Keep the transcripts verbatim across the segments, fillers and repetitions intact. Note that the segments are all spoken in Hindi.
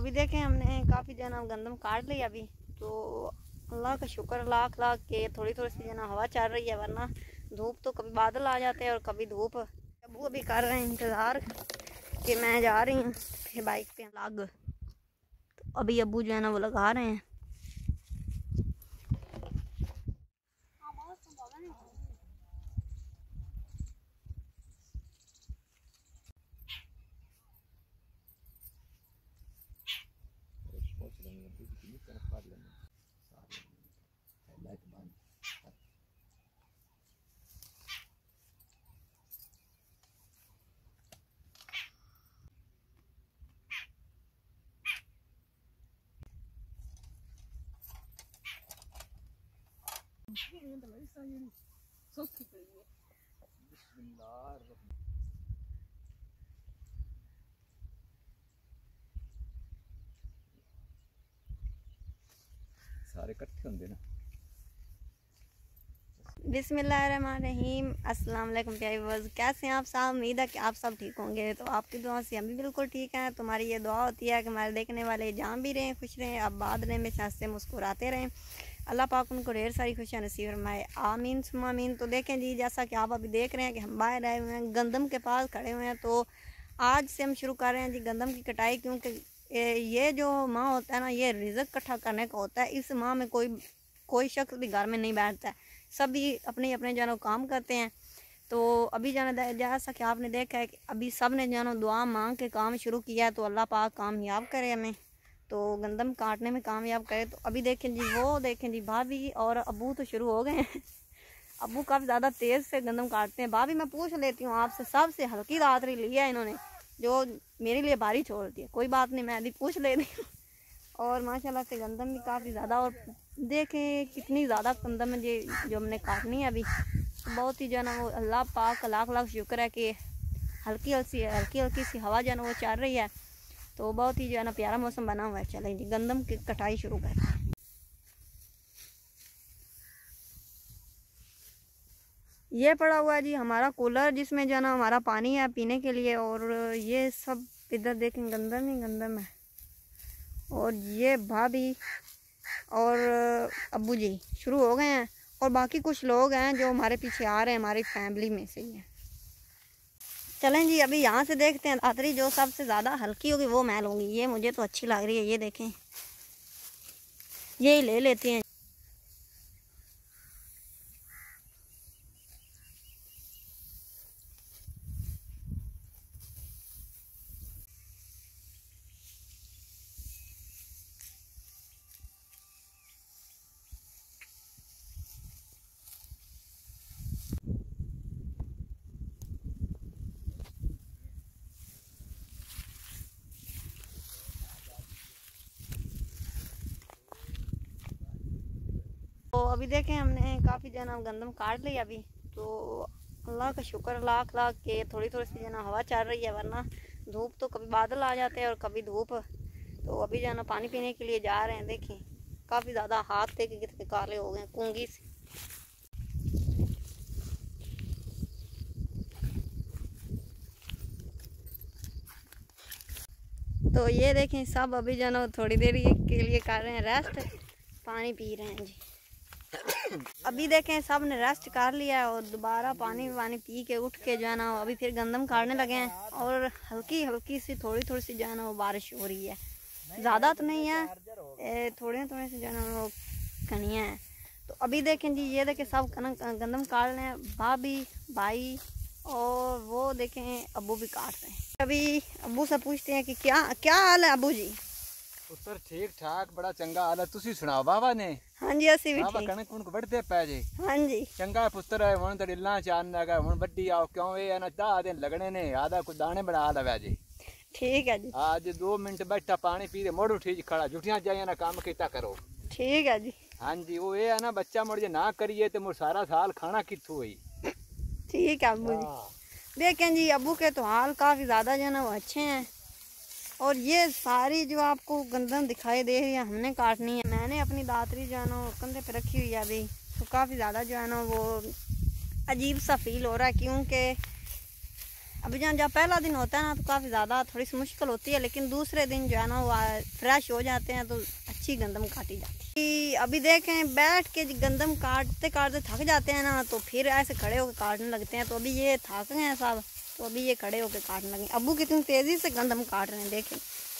अभी देखें हमने काफ़ी जो है ना गंदम काट लिया अभी, तो अल्लाह का शुक्र लाख लाख के थोड़ी थोड़ी सी जो ना हवा चल रही है, वरना धूप तो कभी बादल आ जाते हैं और कभी धूप। अबू अभी कर रहे हैं इंतज़ार कि मैं जा रही हूँ फिर बाइक पे लग, तो अभी अबू जो है ना वो लगा रहे हैं। सारे इकट्ठे होंगे ना। बिस्मिल्लाहिर्रहमानिर्रहीम, अस्सलाम वालेकुम प्यारे व्यूअर्स, कैसे हैं आप सब? उम्मीद है कि आप सब ठीक होंगे। तो आपकी दुआ से हम भी बिल्कुल ठीक हैं। तुम्हारी ये दुआ होती है कि हमारे देखने वाले जान भी रहें, खुश रहें, अब बाद में हंसते मुस्कुराते रहें। अल्लाह पाक उनको ढेर सारी खुशियाँ नसीब फरमाए, आमीन सुम्मा आमीन। तो देखें जी, जैसा कि आप अभी देख रहे हैं कि हम बाहर आए हुए हैं, गंदम के पास खड़े हुए हैं। तो आज से हम शुरू कर रहे हैं जी गंदम की कटाई, क्योंकि ये जो माह होता है ना, ये रिज़्क इकट्ठा करने का होता है। इस माह में कोई कोई शख्स भी घर में नहीं बैठता है, सभी अपने अपने जानो काम करते हैं। तो अभी जाना जैसा कि आपने देखा है कि अभी सब ने जानो दुआ मांग के काम शुरू किया है, तो अल्लाह पाक कामयाब करे हमें, तो गंदम काटने में कामयाब करे। तो अभी देखें जी, वो देखें जी भाभी और अबू तो शुरू हो गए हैं। अबू काफ़ी ज़्यादा तेज़ से गंदम काटते हैं। भाभी मैं पूछ लेती हूँ आपसे, सबसे हल्की दातरी ली है इन्होंने, जो मेरे लिए भारी छोड़ दी है। कोई बात नहीं, मैं अभी पूछ लेती हूँ। और माशाल्लाह से गंदम भी काफ़ी ज़्यादा, और देखें कितनी ज़्यादा गंदम है जी जो हमने काटनी है अभी। तो बहुत ही जो है ना वो अल्लाह पाक का लाख लाख शुक्र है कि हल्की हल्की हल्की हल्की सी हवा जो है ना वो चल रही है, तो बहुत ही जो है ना प्यारा मौसम बना हुआ है। चलें जी गंदम की कटाई शुरू करते हैं। ये पड़ा हुआ है जी हमारा कूलर, जिसमें जो है ना हमारा पानी है पीने के लिए, और ये सब इधर देखें गंदम ही गंदम है। और ये भाभी और अब्बू जी शुरू हो गए हैं, और बाकी कुछ लोग हैं जो हमारे पीछे आ रहे हैं, हमारी फैमिली में से ही हैं। चलें जी अभी यहाँ से देखते हैं दातरी जो सबसे ज़्यादा हल्की होगी वो मैं लूँगी। ये मुझे तो अच्छी लग रही है, ये देखें, यही ले लेते हैं। तो अभी देखें हमने काफ़ी जो है ना गंदम काट लिया अभी, तो अल्लाह का शुक्र लाख लाख के थोड़ी थोड़ी सी जो ना हवा चल रही है, वरना धूप तो कभी बादल आ जाते हैं और कभी धूप। तो अभी जो है ना पानी पीने के लिए जा रहे हैं। देखें काफ़ी ज़्यादा हाथ थे कि कितने काले हो गए कूंगी से। तो ये देखें सब अभी जो ना थोड़ी देर के लिए कर रहे हैं रेस्ट, पानी पी रहे हैं जी। अभी देखें सब ने रेस्ट कर लिया है और दोबारा पानी वानी पी के उठ के जो है ना अभी फिर गंदम काटने लगे हैं। और हल्की हल्की सी थोड़ी थोड़ी सी जो है ना वो बारिश हो रही है, ज़्यादा तो नहीं है, थोड़े थोड़े से जो है ना वो कनियाँ हैं। तो अभी देखें जी, ये देखें सब गंदम काट रहे हैं, भाभी भाई और वो देखें अबू भी काट रहे हैं। अभी अबू से पूछते हैं कि क्या क्या हाल है अबू जी? पुत्र ठीक ठाक, बड़ा चंगा हाल है। तुसी सुनाओ बाबा ने? हाँ जी असी भी बाबा ठीक। कणक कुणक बढ़ते पै जे? हाँ जी चंगा पुत्र है। हुण ते डिल्ला चान लगा, हुण बड्डी आओ क्यों ए ना दस दिन लगने ने, आधा कुछ दाने बना लवे जी। ठीक है जी। आज दो मिनट बैठा पानी पी दे मोड़ उठी खड़ा, जुटियां जाइए ना काम किता करो। ठीक है जी। हाँ जी, वो ये है ना बच्चा मुड़ जे ना करिए तो मुड़ सारा साल खाना कित्थों हुई। ठीक है अबू जी। देखें जी अबू के तो हाल काफ़ी ज़्यादा जो है ना वो अच्छे हैं। और ये सारी जो आपको गंदम दिखाई दे रही है हमने काटनी है। मैंने अपनी दातरी जो है ना कंधे पे रखी हुई है अभी, तो काफ़ी ज़्यादा जो है ना वो अजीब सा फील हो रहा है, क्योंकि अभी जहाँ जब पहला दिन होता है ना तो काफ़ी ज़्यादा थोड़ी सी मुश्किल होती है, लेकिन दूसरे दिन जो है ना वो फ्रेश हो जाते हैं तो अच्छी गंदम काटी जाती है। अभी देखें बैठ के गंदम काटते काटते थक जाते हैं ना तो फिर ऐसे खड़े होकर काटने लगते हैं। तो अभी ये थक गए हैं साहब, तो अभी ये खड़े होकर काटने लगे। अबू कितनी तेज़ी से गंदम काट रहे हैं देखें।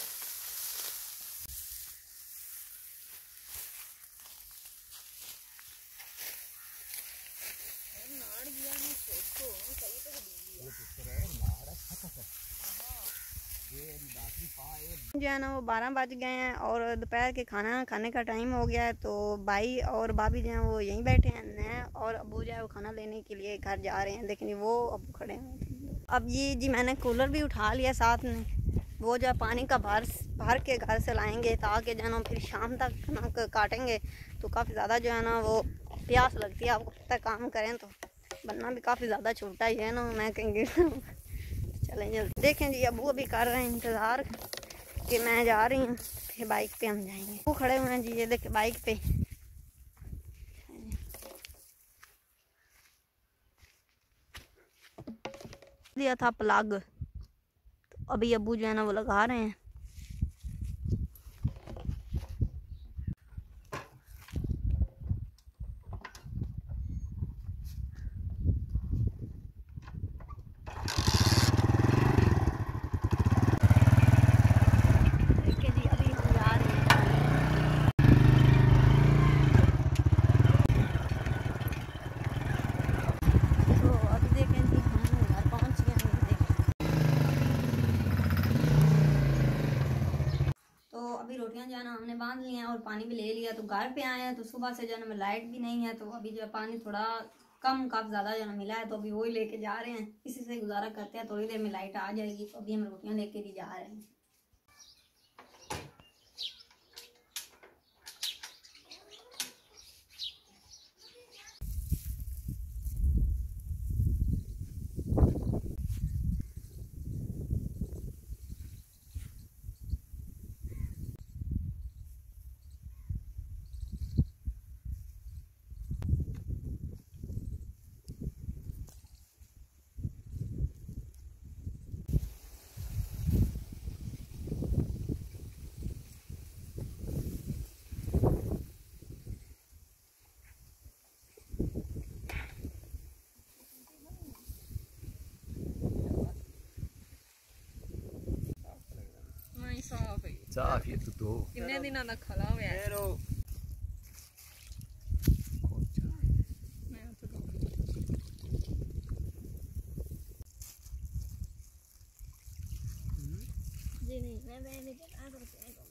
जो है ना वो बारह बज गए हैं और दोपहर के खाना खाने का टाइम हो गया है। तो भाई और भाभी जो हैं वो यहीं बैठे हैं और अबू जो है वो खाना लेने के लिए घर जा रहे हैं, लेकिन वो अबू खड़े हैं। अब ये जी मैंने कूलर भी उठा लिया साथ में, वो जो है पानी का भर भर के घर से लाएंगे ताकि जो है ना फिर शाम तक ना काटेंगे। तो काफ़ी ज़्यादा जो है ना वो प्यास लगती है, आपको पता काम करें तो बनना भी काफ़ी ज़्यादा छोटा ही है ना, मैं कहेंगे चलें जल्दी। देखें जी अबू अभी कर रहे हैं इंतज़ार कि मैं जा रही हूँ, फिर बाइक पे हम जाएंगे। वो खड़े हुए हैं जी, ये देखे बाइक पे दिया था प्लग, तो अभी अबू जो है ना वो लगा रहे हैं। अभी रोटियां जो है ना हमने बांध ली हैं और पानी भी ले लिया। तो घर पे आए हैं तो सुबह से जो है ना लाइट भी नहीं है, तो अभी जो है पानी थोड़ा कम काफ़ी ज़्यादा जो है ना मिला है, तो अभी वही लेके जा रहे हैं, इसी से गुजारा करते हैं। थोड़ी देर में लाइट आ जाएगी तो अभी हम रोटियां लेके भी जा रहे हैं। साफ ये तो दो कितने दिनों तक खला हुआ है। जी नहीं मैं नहीं देना करते हैं।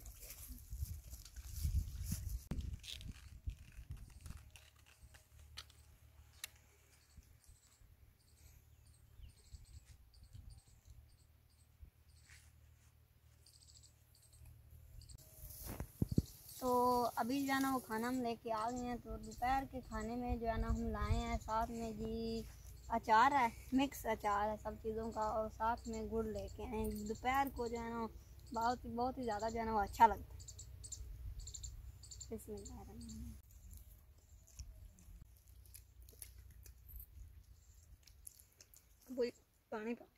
तो अभी जो है ना वो खाना हम लेके आ गए हैं। तो दोपहर के खाने में जो है ना हम लाए हैं साथ में जी अचार है, मिक्स अचार है सब चीज़ों का, और साथ में गुड़ लेके आए। दोपहर को जो है ना बहुत ही बहुत ही ज़्यादा जो है ना वो अच्छा लगता है। इसमें पानी पा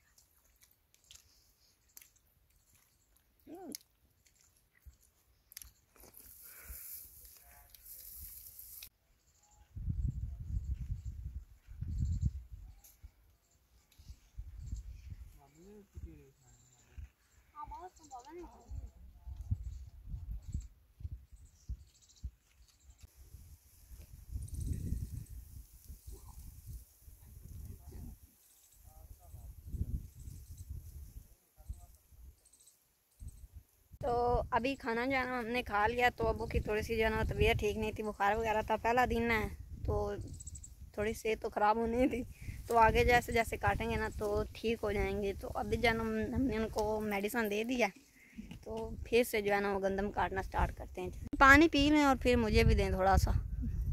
तो अभी खाना जो है ना हमने खा लिया। तो अबू की थोड़ी सी जो है ना तबीयत ठीक नहीं थी, बुखार वगैरह था, पहला दिन है तो थोड़ी सेहत तो ख़राब होनी थी। तो आगे जैसे जैसे काटेंगे ना तो ठीक हो जाएंगे। तो अभी जो है ना हमने उनको मेडिसिन दे दिया, तो फिर से जो है ना वो गंदम काटना स्टार्ट करते हैं। पानी पी लें और फिर मुझे भी दें थोड़ा सा।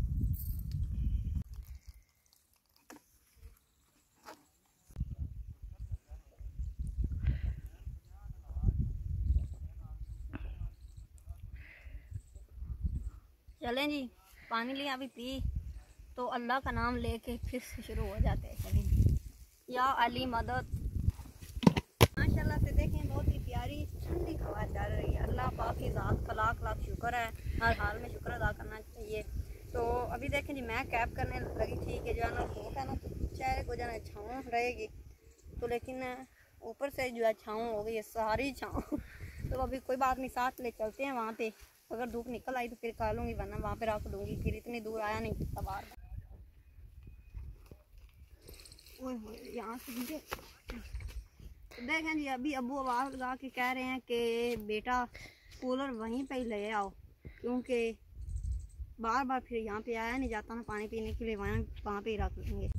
चलें जी, पानी लिया अभी पी, तो अल्लाह का नाम लेके फिर से शुरू हो जाते हैं। चलें या अली मदद। माशाल्लाह से देखें बहुत ही प्यारी ठंडी हवा चल रही है। अल्लाह पाक की ज़ात का लाख लाख शुक्र है, हर हाल में शुक्र अदा करना चाहिए। तो अभी देखें जी मैं कैब करने लगी थी कि जो है ना धूप है ना तो चेहरे को जो है छाँव रहेगी, तो लेकिन ऊपर से जो है छाँव हो गई है, सारी छाँव। तो अभी कोई बात नहीं, साथ ले चलते हैं वहाँ पे। अगर धूप निकल आई तो फिर खा लूँगी, वरना वहाँ पे रख दूँगी, फिर इतनी दूर आया नहीं सवार। ओए यहाँ से मुझे देखें जी अभी अबू आवाज़ लगा के कह रहे हैं कि बेटा कूलर वहीं पे ही ले आओ, क्योंकि बार बार फिर यहाँ पे आया नहीं जाता ना पानी पीने के लिए, वहाँ वहाँ पे ही रख लेंगे।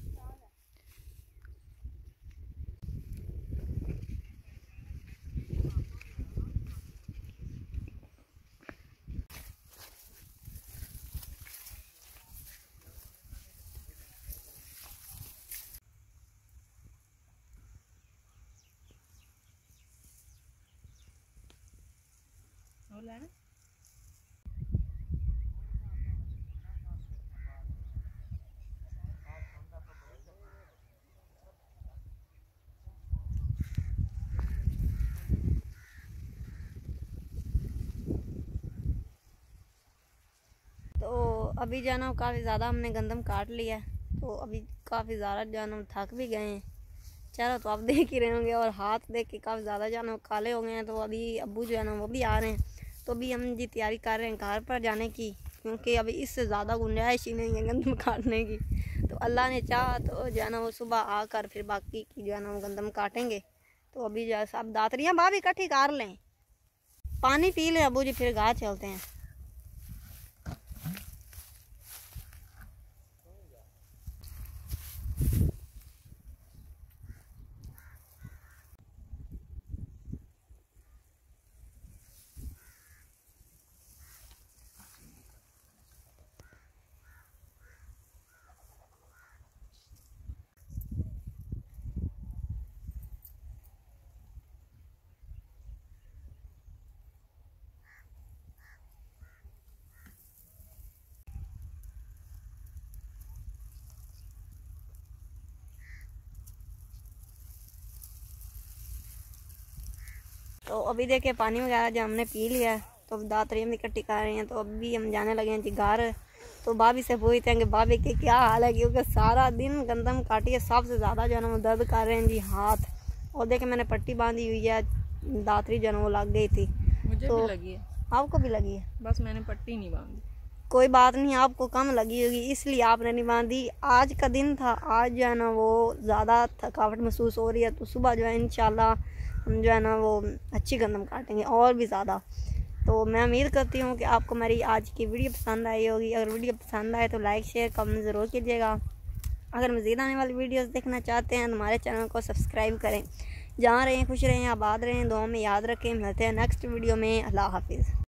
तो अभी जो है ना काफ़ी ज़्यादा हमने गंदम काट लिया है, तो अभी काफ़ी ज़्यादा जो है ना थक भी गए हैं। चलो तो आप देख ही रहे होंगे, और हाथ देख के काफ़ी ज़्यादा जो है ना काले हो गए हैं। तो अभी अब्बू जो है ना वो भी आ रहे हैं, तो अभी हम जी तैयारी कर रहे हैं घर पर जाने की, क्योंकि अभी इससे ज़्यादा गुंजाइश ही नहीं है गंदम काटने की। तो अल्लाह ने चाहा तो जो है ना वो सुबह आकर फिर बाकी की जो है ना वो गंदम काटेंगे। तो अभी जो है सब दातरियाँ भाभी इकट्ठी कर लें, पानी पी लें अब्बू जी, फिर घर चलते हैं। तो अभी देखे पानी वगैरह जो हमने पी लिया है, तो दातरी हम इकट्ठी कर रहे हैं। तो अभी हम जाने लगे हैं जी घर। तो भाभी से पूछते हैं कि भाभी के क्या हाल है, क्योंकि सारा दिन गंदम काटी, सबसे ज़्यादा जो है ना वो दर्द कर रहे हैं जी हाथ। और देखे मैंने पट्टी बांधी हुई है, दातरी जो है ना वो लग गई थी। मुझे तो भी लगी है, आपको भी लगी है? बस मैंने पट्टी नहीं बांधी। कोई बात नहीं, आपको कम लगी होगी इसलिए आपने नहीं बांधी। आज का दिन था, आज जो है ना वो ज़्यादा थकावट महसूस हो रही है। तो सुबह जो है इंशाल्लाह हम जो है ना वो अच्छी गंदम काटेंगे और भी ज़्यादा। तो मैं उम्मीद करती हूँ कि आपको मेरी आज की वीडियो पसंद आई होगी। अगर वीडियो पसंद आए तो लाइक शेयर कमेंट ज़रूर कीजिएगा। अगर मज़ीद आने वाली वीडियोस देखना चाहते हैं तो हमारे चैनल को सब्सक्राइब करें। जहाँ रहें खुश रहें, आबाद रहें, दुआ में याद रखें। मिलते हैं नेक्स्ट वीडियो में। अल्लाह हाफिज़।